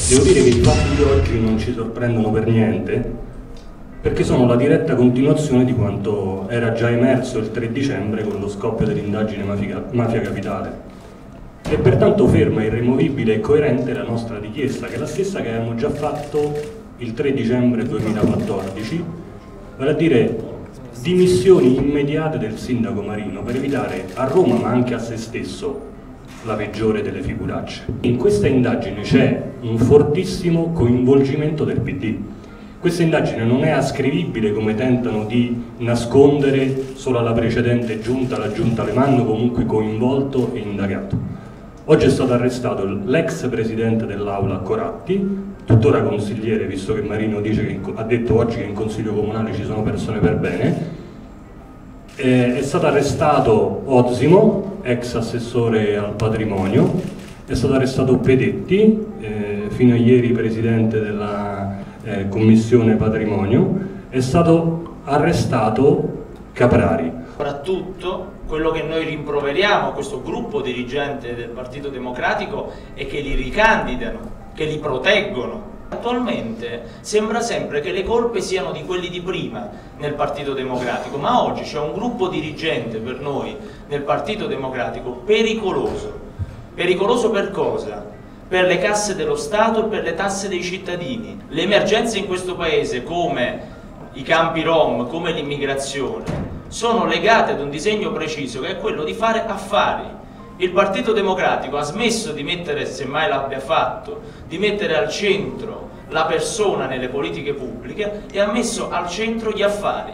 Devo dire che i fatti di oggi non ci sorprendono per niente, perché sono la diretta continuazione di quanto era già emerso il 3 dicembre con lo scoppio dell'indagine Mafia Capitale. E pertanto ferma, irremovibile e coerente la nostra richiesta, che è la stessa che abbiamo già fatto il 3 dicembre 2014, vale a dire dimissioni immediate del sindaco Marino per evitare a Roma, ma anche a se stesso, la peggiore delle figuracce. In questa indagine c'è un fortissimo coinvolgimento del PD. Questa indagine non è ascrivibile, come tentano di nascondere, solo alla precedente giunta, la giunta Alemanno, comunque coinvolto e indagato. Oggi è stato arrestato l'ex presidente dell'Aula Coratti, tuttora consigliere, visto che Marino dice che ha detto oggi che in consiglio comunale ci sono persone per bene. È stato arrestato Ozimo, ex assessore al patrimonio, è stato arrestato Pedetti, fino a ieri presidente della commissione patrimonio, è stato arrestato Caprari. Soprattutto quello che noi rimproveriamo a questo gruppo dirigente del Partito Democratico è che li ricandidano, che li proteggono. Attualmente sembra sempre che le colpe siano di quelli di prima nel Partito Democratico, ma oggi c'è un gruppo dirigente per noi nel Partito Democratico pericoloso. Pericoloso per cosa? Per le casse dello Stato e per le tasse dei cittadini. Le emergenze in questo Paese, come i campi Rom, come l'immigrazione, sono legate ad un disegno preciso, che è quello di fare affari. Il Partito Democratico ha smesso di mettere, semmai l'abbia fatto, di mettere al centro la persona nelle politiche pubbliche e ha messo al centro gli affari.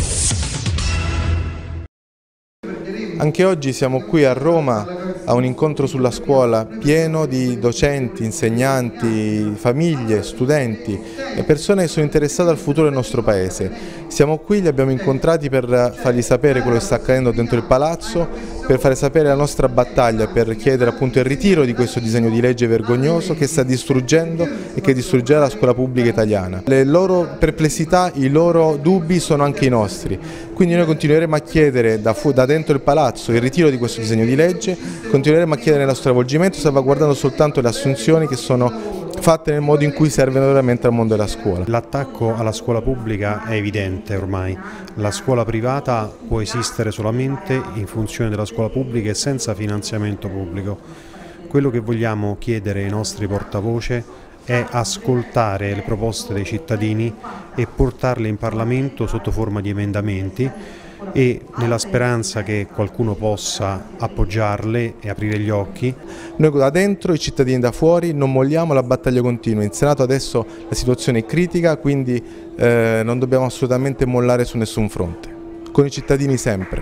Anche oggi siamo qui a Roma a un incontro sulla scuola pieno di docenti, insegnanti, famiglie, studenti e persone che sono interessate al futuro del nostro paese. Siamo qui, li abbiamo incontrati per fargli sapere quello che sta accadendo dentro il palazzo, per fare sapere la nostra battaglia, per chiedere appunto il ritiro di questo disegno di legge vergognoso che sta distruggendo e che distruggerà la scuola pubblica italiana. Le loro perplessità, i loro dubbi sono anche i nostri, quindi noi continueremo a chiedere da dentro il palazzo il ritiro di questo disegno di legge, continueremo a chiedere il stravolgimento salvaguardando soltanto le assunzioni che sono fatte nel modo in cui servono veramente al mondo della scuola. L'attacco alla scuola pubblica è evidente ormai, la scuola privata può esistere solamente in funzione della scuola pubblica e senza finanziamento pubblico. Quello che vogliamo chiedere ai nostri portavoce è ascoltare le proposte dei cittadini e portarle in Parlamento sotto forma di emendamenti e nella speranza che qualcuno possa appoggiarle e aprire gli occhi. Noi da dentro, i cittadini da fuori, non molliamo, la battaglia continua. In Senato adesso la situazione è critica, quindi non dobbiamo assolutamente mollare su nessun fronte. Con i cittadini sempre.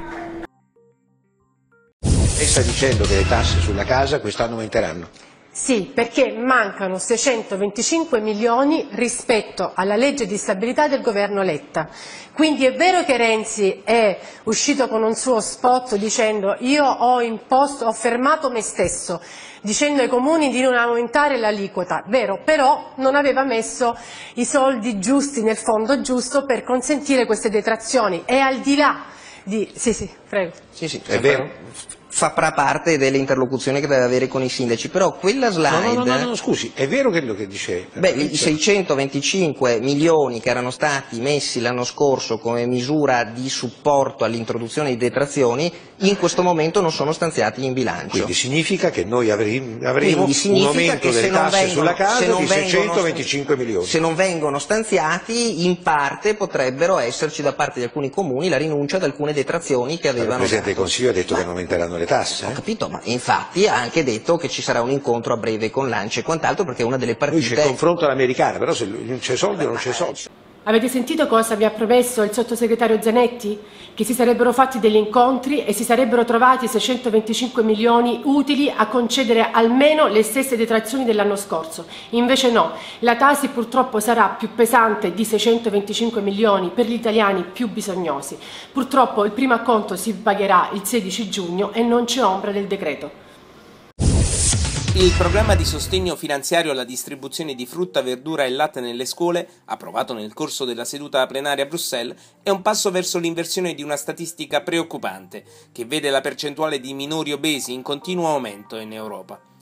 Lei sta dicendo che le tasse sulla casa quest'anno aumenteranno? Sì, perché mancano 625 milioni rispetto alla legge di stabilità del governo Letta. Quindi è vero che Renzi è uscito con un suo spot dicendo io ho fermato me stesso, dicendo ai comuni di non aumentare l'aliquota, vero, però non aveva messo i soldi giusti nel fondo giusto per consentire queste detrazioni e al di là di... Sì, prego. Sì, è vero. Fa parte delle interlocuzioni che deve avere con i sindaci, però quella slide... No, scusi, è vero quello che dice... Beh, i 625 milioni che erano stati messi l'anno scorso come misura di supporto all'introduzione di detrazioni, in questo momento non sono stanziati in bilancio. Quindi significa che noi avremo un aumento delle tasse sulla casa di 625 milioni. Se non vengono stanziati, in parte potrebbero esserci da parte di alcuni comuni la rinuncia ad alcune detrazioni che avevano... Il Presidente del Consiglio ha detto che non aumenteranno le tasse. Ho capito, ma infatti ha anche detto che ci sarà un incontro a breve con l'ANCE e quant'altro, perché è una delle partite... Lui c'è il confronto all'americana, però se non c'è soldi non c'è soldi. Avete sentito cosa vi ha promesso il sottosegretario Zanetti? Che si sarebbero fatti degli incontri e si sarebbero trovati 625 milioni utili a concedere almeno le stesse detrazioni dell'anno scorso. Invece no, la Tasi purtroppo sarà più pesante di 625 milioni per gli italiani più bisognosi. Purtroppo il primo acconto si pagherà il 16 giugno e non c'è ombra del decreto. Il programma di sostegno finanziario alla distribuzione di frutta, verdura e latte nelle scuole, approvato nel corso della seduta plenaria a Bruxelles, è un passo verso l'inversione di una statistica preoccupante, che vede la percentuale di minori obesi in continuo aumento in Europa.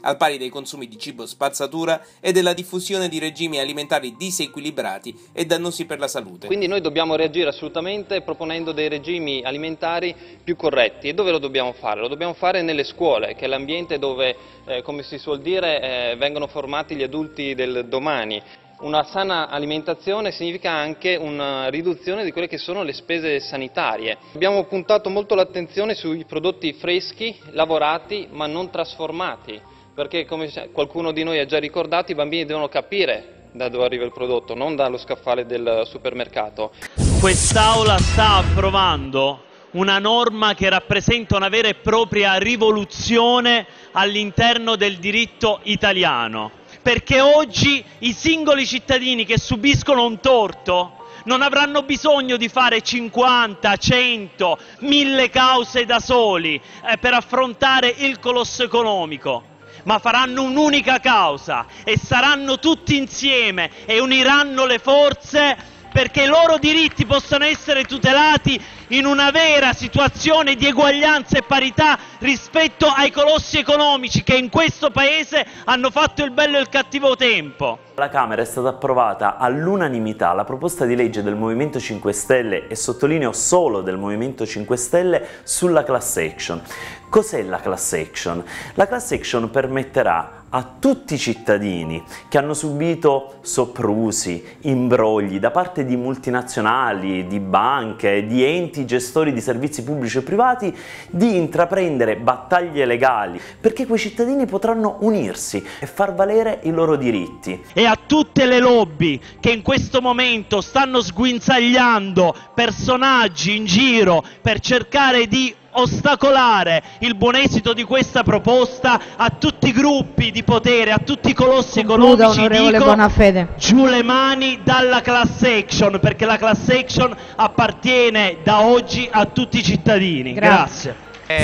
al pari dei consumi di cibo spazzatura e della diffusione di regimi alimentari disequilibrati e dannosi per la salute. Quindi noi dobbiamo reagire assolutamente proponendo dei regimi alimentari più corretti. E dove lo dobbiamo fare? Lo dobbiamo fare nelle scuole, che è l'ambiente dove, come si suol dire, vengono formati gli adulti del domani. Una sana alimentazione significa anche una riduzione di quelle che sono le spese sanitarie. Abbiamo puntato molto l'attenzione sui prodotti freschi, lavorati ma non trasformati, perché come qualcuno di noi ha già ricordato, i bambini devono capire da dove arriva il prodotto, non dallo scaffale del supermercato. Quest'Aula sta approvando una norma che rappresenta una vera e propria rivoluzione all'interno del diritto italiano, perché oggi i singoli cittadini che subiscono un torto non avranno bisogno di fare 50, 100, 1000 cause da soli per affrontare il colosso economico, ma faranno un'unica causa e saranno tutti insieme e uniranno le forze perché i loro diritti possano essere tutelati in una vera situazione di eguaglianza e parità rispetto ai colossi economici che in questo Paese hanno fatto il bello e il cattivo tempo. Alla Camera è stata approvata all'unanimità la proposta di legge del Movimento 5 Stelle, e sottolineo solo del Movimento 5 Stelle, sulla class action. Cos'è la class action? La class action permetterà a tutti i cittadini che hanno subito soprusi, imbrogli da parte di multinazionali, di banche, di enti gestori di servizi pubblici e privati di intraprendere battaglie legali, perché quei cittadini potranno unirsi e far valere i loro diritti. E a tutte le lobby che in questo momento stanno sguinzagliando personaggi in giro per cercare di ostacolare il buon esito di questa proposta, a tutti i gruppi di potere, a tutti i colossi economici, dico: giù le mani dalla class action, perché la class action appartiene da oggi a tutti i cittadini. Grazie.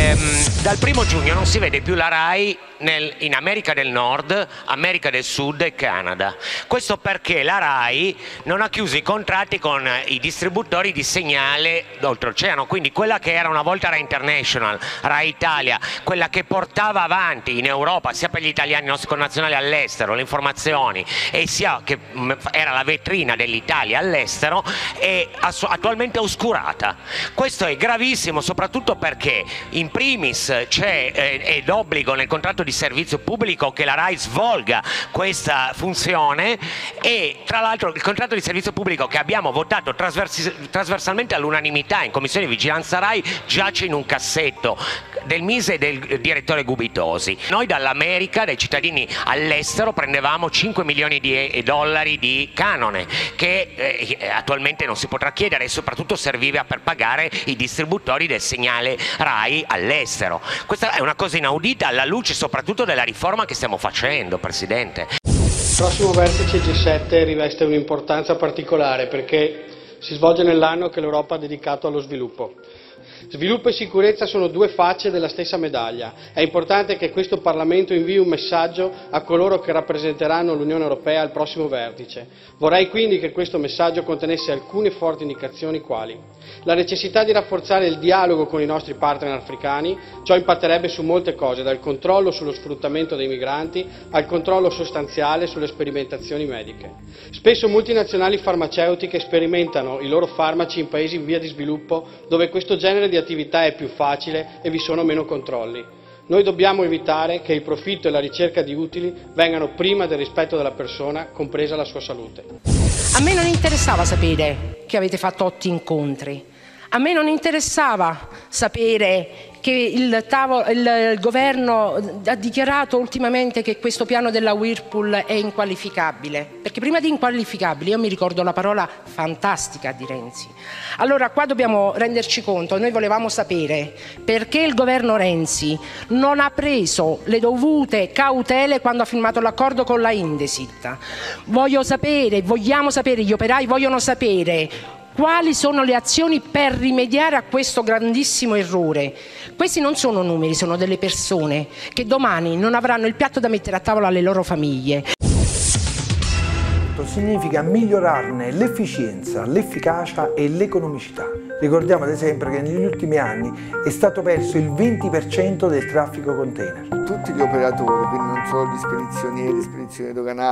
Dal 1° giugno non si vede più la RAI in America del Nord, America del Sud e Canada. Questo perché la RAI non ha chiuso i contratti con i distributori di segnale d'oltreoceano, quindi quella che era una volta RAI International, RAI Italia, quella che portava avanti in Europa sia per gli italiani, i nostri connazionali all'estero, le informazioni, e sia che era la vetrina dell'Italia all'estero, è attualmente oscurata. Questo è gravissimo, soprattutto perché in primis c'è è d'obbligo nel contratto di servizio pubblico che la RAI svolga questa funzione, e tra l'altro il contratto di servizio pubblico che abbiamo votato trasversalmente all'unanimità in Commissione di Vigilanza RAI giace in un cassetto del Mise e del direttore Gubitosi. Noi dall'America, dai cittadini all'estero, prendevamo 5 milioni di dollari di canone che attualmente non si potrà chiedere, e soprattutto serviva per pagare i distributori del segnale RAI all'estero. Questa è una cosa inaudita alla luce soprattutto della riforma che stiamo facendo, Presidente. Il prossimo vertice G7 riveste un'importanza particolare perché si svolge nell'anno che l'Europa ha dedicato allo sviluppo. Sviluppo e sicurezza sono due facce della stessa medaglia. È importante che questo Parlamento invii un messaggio a coloro che rappresenteranno l'Unione Europea al prossimo vertice. Vorrei quindi che questo messaggio contenesse alcune forti indicazioni, quali: la necessità di rafforzare il dialogo con i nostri partner africani. Ciò impatterebbe su molte cose, dal controllo sullo sfruttamento dei migranti al controllo sostanziale sulle sperimentazioni mediche. Spesso multinazionali farmaceutiche sperimentano i loro farmaci in paesi in via di sviluppo, dove questo genere di attività è più facile e vi sono meno controlli. Noi dobbiamo evitare che il profitto e la ricerca di utili vengano prima del rispetto della persona, compresa la sua salute. A me non interessava sapere che avete fatto 8 incontri, a me non interessava sapere che il governo ha dichiarato ultimamente che questo piano della Whirlpool è inqualificabile, perché prima di inqualificabile io mi ricordo la parola fantastica di Renzi. Allora qua dobbiamo renderci conto, noi volevamo sapere perché il governo Renzi non ha preso le dovute cautele quando ha firmato l'accordo con la Indesit. Vogliamo sapere, gli operai vogliono sapere quali sono le azioni per rimediare a questo grandissimo errore. Questi non sono numeri, sono delle persone che domani non avranno il piatto da mettere a tavola alle loro famiglie. Significa migliorarne l'efficienza, l'efficacia e l'economicità. Ricordiamo ad esempio che negli ultimi anni è stato perso il 20% del traffico container. Tutti gli operatori, quindi non solo gli spedizionieri doganali,